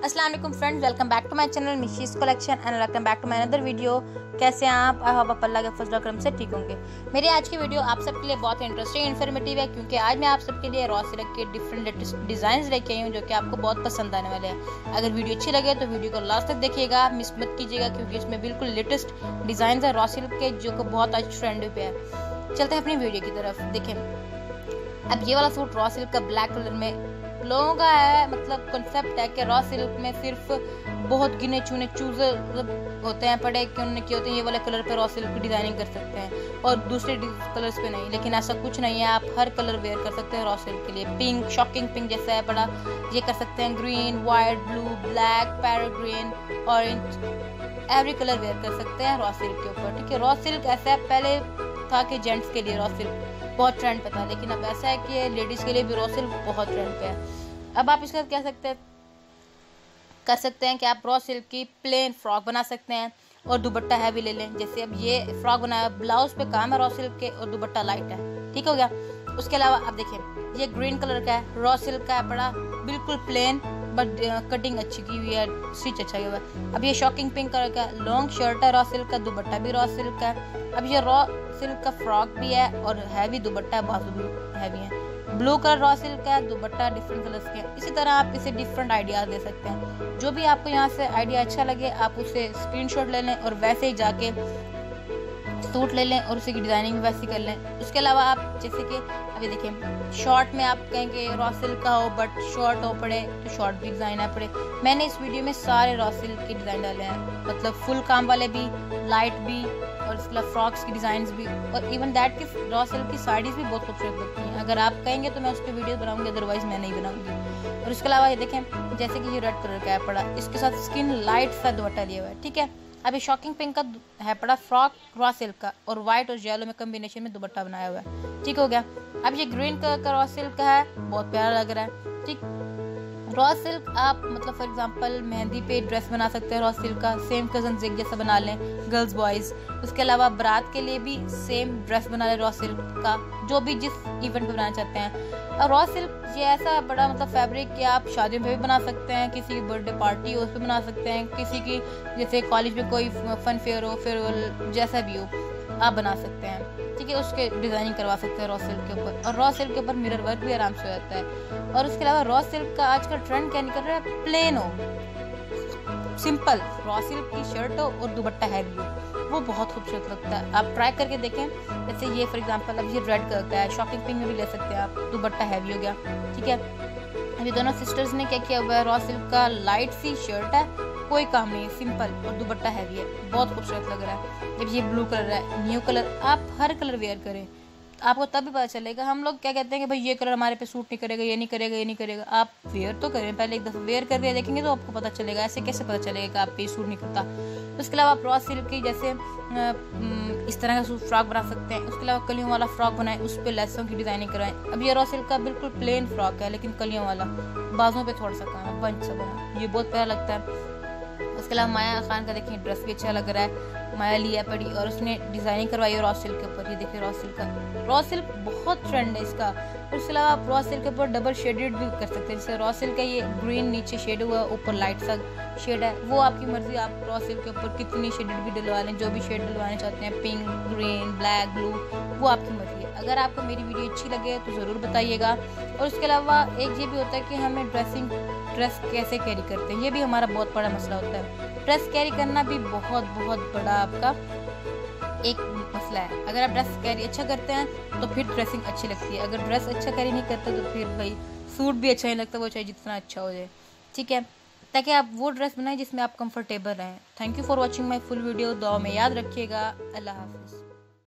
अस्सलाम वालेकुम friends, welcome back to my channel Mishi's collection and welcome back to my another video. कैसे हैं आप? आई होप आप अल्लाह के फजल करम से ठीक होंगे। मेरी आज की वीडियो आप सबके लिए बहुत इंटरेस्टिंग इन्फॉर्मेटिव है, क्योंकि आज मैं आप सबके लिए रॉ सिल्क के डिफरेंट लेटेस्ट डिज़ाइन लेके आई हूँ जो कि आपको बहुत पसंद आने वाले हैं। अगर वीडियो अच्छी लगे तो वीडियो को लास्ट तक देखिएगा, मिस मत कीजिएगा, क्योंकि इसमें बिल्कुल लेटेस्ट डिज़ाइन है रॉ सिल्क के जो कि बहुत आज ट्रेंड पे है। चलते हैं अपनी वीडियो की तरफ। देखें, अब ये वाला सूट रॉ सिल्क का ब्लैक कलर में लोगों का है, मतलब कॉन्सेप्ट है कि रॉ सिल्क में सिर्फ बहुत गिने चुने चूजर होते हैं पड़े कि उन्होंने किए होते हैं ये वाले कलर पे रॉ सिल्क की डिजाइनिंग कर सकते हैं और दूसरे कलर्स पे नहीं। लेकिन ऐसा कुछ नहीं है, आप हर कलर वेयर कर सकते हैं रॉ सिल्क के लिए। पिंक, शॉकिंग पिंक जैसा है बड़ा, ये कर सकते हैं। Green, white, blue, black, parrot green, orange, every colour wear कर सकते हैं रॉ सिल्क के ऊपर। ठीक है, रॉ सिल्क ऐसा है, पहले था कि जेंट्स के लिए रॉ सिल्क बहुत ट्रेंड पे था, लेकिन अब ऐसा है कि लेडीज के लिए भी रॉ सिल्क बहुत ट्रेंड पे है। अब आप इसका क्या कर सकते हैं कि आप रॉ सिल्क की प्लेन फ्रॉक बना सकते हैं और दुपट्टा हैवी ले लें। जैसे अब ये फ्रॉक बनाया, ब्लाउज पे काम है रॉ सिल्क के और दुपट्टा लाइट है। ठीक हो गया। उसके अलावा आप देखें, ये ग्रीन कलर का है, रॉ सिल्क का है, पड़ा बिल्कुल प्लेन बट कटिंग अच्छी की हुई है, स्टिच अच्छा हुआ है। अब ये शॉकिंग पिंक कलर का लॉन्ग शर्ट है रॉ सिल्क का, दुपट्टा भी रॉ सिल्क का है। अब ये रॉ सिल्क का फ्रॉक भी है और हैवी दुपट्टा है, बाजू भी हैवी है। ब्लू कलर रॉ सिल्क का है, दुपट्टा डिफरेंट कलर्स के हैं। इसी तरह आप इसे डिफरेंट आइडियाज ले सकते हैं। जो भी आपको यहाँ से आइडिया अच्छा लगे आप उसे स्क्रीनशॉट ले लें और वैसे ही जाके सूट ले लें और उसी की डिजाइनिंग भी वैसी कर लें। उसके अलावा आप जैसे कि अभी देखिए, शॉर्ट में आप कहेंगे रॉ सिल्क का हो बट शॉर्ट हो पड़े तो शॉर्ट भी डिजाइन आ पड़े। मैंने इस वीडियो में सारे रॉ सिल्क के डिजाइन डाले हैं, मतलब फुल काम वाले भी, लाइट भी, और इसके अलावा फ्रॉक्स की डिजाइन भी, और इवन दैट की रॉ सिल्क की साड़ीज भी बहुत खूबसूरत लगती हैं। अगर आप कहेंगे तो मैं उस पर वीडियो बनाऊंगी, अदरवाइज मैं नहीं बनाऊंगी। और इसके अलावा ये देखें, जैसे कि ये रेड कलर का है पड़ा, इसके साथ स्किन लाइट सा दुपट्टा लिया हुआ है। ठीक है, अभी शॉकिंग पिंक का है पड़ा फ्रॉक रॉ सिल्क का, और व्हाइट और येलो में कॉम्बिनेशन में दुपट्टा बनाया हुआ है। ठीक हो गया। अब ये ग्रीन कलर का रॉ सिल्क का है, बहुत प्यारा लग रहा है। ठीक, रॉ सिल्क आप मतलब फॉर एग्जांपल मेहंदी पे ड्रेस बना सकते हैं रॉ सिल्क का, सेम कजन जिग जैसा बना लें गर्ल्स बॉयज़। उसके अलावा बारात के लिए भी सेम ड्रेस बना लें रॉ सिल्क का, जो भी जिस इवेंट पे बनाना चाहते हैं। और रॉ सिल्क ये ऐसा बड़ा मतलब फैब्रिक कि आप शादियों पे भी बना सकते हैं, किसी की बर्थडे पार्टी हो उस पर बना सकते हैं, किसी की जैसे कॉलेज में कोई फन फेयर हो, फेयरवेल जैसा भी हो आप बना सकते हैं। ठीक है, उसके डिजाइनिंग करवा सकते हैं रॉ सिल्क के ऊपर, और रॉ सिल्क के ऊपर मिरर वर्क भी आराम से हो जाता है। और उसके अलावा रॉ सिल्क का आजकल ट्रेंड क्या निकल रहा है, प्लेन हो, सिंपल रॉ सिल्क की शर्ट हो और दुपट्टा हैवी हो, वो बहुत खूबसूरत लगता है। आप ट्राई करके देखें। जैसे ये फॉर एग्जांपल अब ये रेड कलर का है, शॉकिंग पिंक में भी ले सकते हैं आप, दुपट्टा हैवी हो गया। ठीक है, अभी दोनों सिस्टर्स ने क्या किया हुआ है, रॉ सिल्क का लाइट सी शर्ट है, कोई काम नहीं, सिंपल, और दुपट्टा हैवी है, बहुत खूबसूरत लग रहा है। जब ये ब्लू कलर है, न्यू कलर, आप हर कलर वेयर करें, आपको तब भी पता चलेगा। हम लोग क्या कहते हैं कि भाई ये कलर हमारे पे सूट नहीं करेगा, ये नहीं करेगा, ये नहीं करेगा। आप वेयर तो करें, पहले एक दफ़ा वेयर करके देखेंगे तो आपको पता चलेगा। ऐसे कैसे पता चलेगा कि आप पे सूट नहीं करता? तो उसके अलावा आप रॉ सिल्क की जैसे इस तरह का सूट फ्रॉक बना सकते हैं। उसके अलावा कलियों वाला फ्रॉक बनाएं, उस पर लेसों की डिजाइनिंग कराएं। अब ये रॉ सिल्क का बिल्कुल प्लेन फ्रॉक है, लेकिन कलियों वाला, बाजों पे थोड़ा सा काम है, बंच सा बना, ये बहुत प्यारा लगता है। उसके अलावा माया खान का देखिए ड्रेस भी अच्छा लग रहा है, माया लिया पड़ी और उसने डिजाइनिंग करवाई है रॉ सिल्क के ऊपर। ये देखिए रॉ सिल्क का, रॉ सिल्क बहुत ट्रेंड है इसका। और उसके अलावा आप रॉ सिल्क के ऊपर डबल शेडेड भी कर सकते हैं। जैसे रॉ सिल्क का ये ग्रीन नीचे शेड हुआ, ऊपर लाइट सा शेड है, वो आपकी मर्जी, आप रॉ सिल्क के ऊपर कितनी शेडेड भी डलवा लें, जो भी शेड डलवाने चाहते हैं, पिंक, ग्रीन, ब्लैक, ब्लू, वो आपकी मर्जी है। अगर आपको मेरी वीडियो अच्छी लगे तो ज़रूर बताइएगा। और उसके अलावा एक ये भी होता है कि हमें ड्रेस कैसे कैरी करते हैं, ये भी हमारा बहुत बड़ा मसला होता है। ड्रेस कैरी करना भी बहुत बहुत बड़ा आपका एक मसला है। अगर आप ड्रेस कैरी अच्छा करते हैं तो फिर ड्रेसिंग अच्छी लगती है, अगर ड्रेस अच्छा कैरी नहीं करते तो फिर भाई सूट भी अच्छा नहीं लगता, वो चाहे जितना अच्छा हो जाए। ठीक है, ताकि आप वो ड्रेस बनाएं जिसमें आप कंफर्टेबल रहें। Thank you for watching my full video. दुआ में याद रखिएगा। अल्लाह हाफिज़।